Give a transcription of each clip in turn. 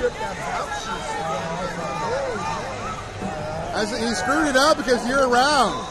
He screwed it up because you're around.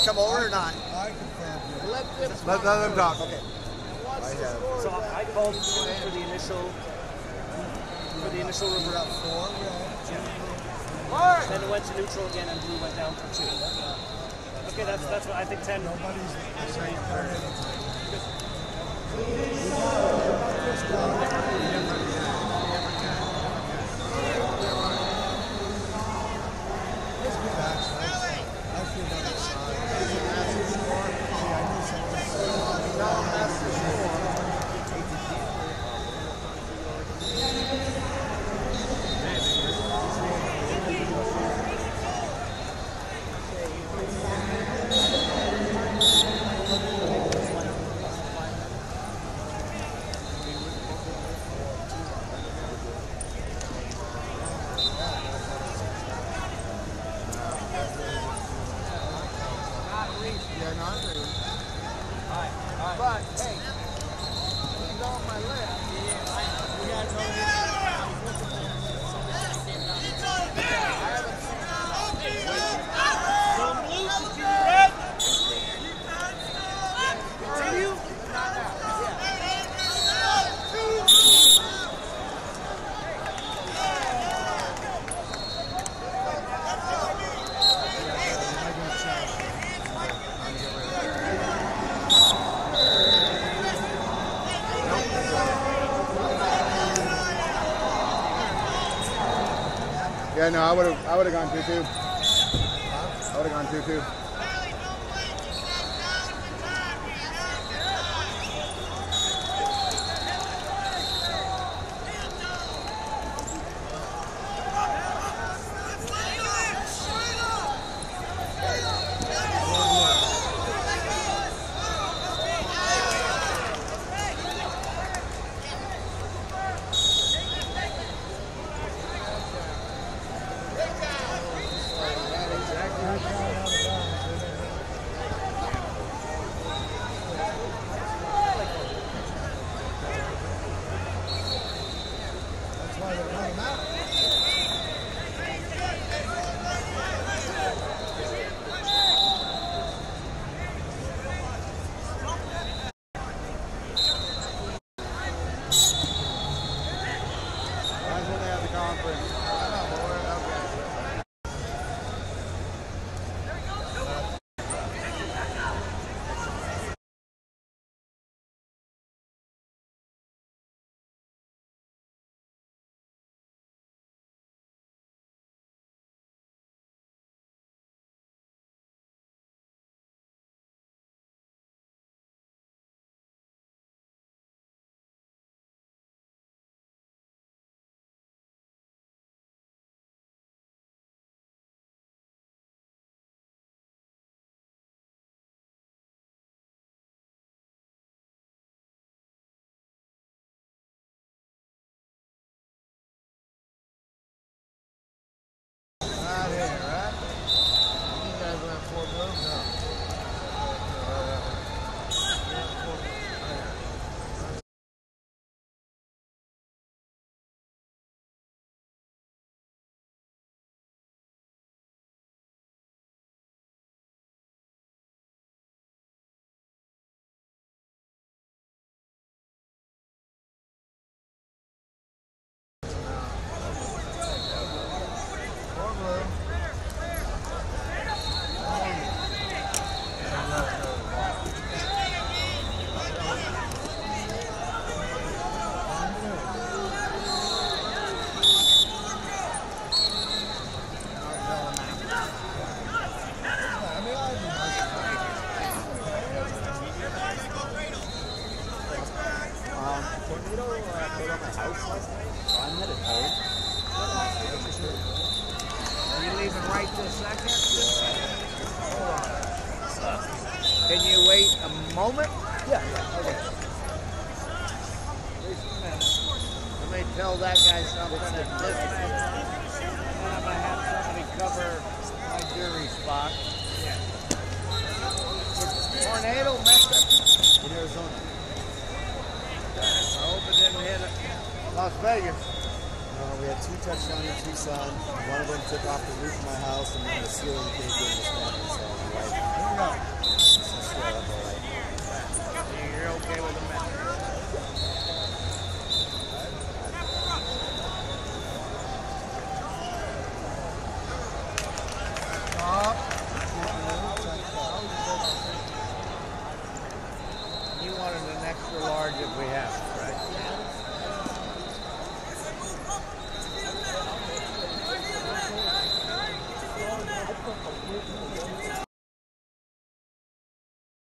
come over or not? Let them talk. Okay. So I called for the initial reverse. Then it went to neutral again, and blue went down for 2. Okay, that's what I think. 10. But, hey, he's on my list. Continue? Yeah, no, I would have gone 2-2. I would have gone 2-2. Tornado put on my house last night, so I'm headed home. Are you leaving right this second? Hold on. Can you wait a moment? Yeah. Okay. Let me tell that guy something at this minute. And I'm going to have somebody cover my jury spot. Tornado messed up in Arizona. I hope it didn't hit Las Vegas. We had 2 touchdowns in Tucson. One of them took off the roof of my house and then the ceiling came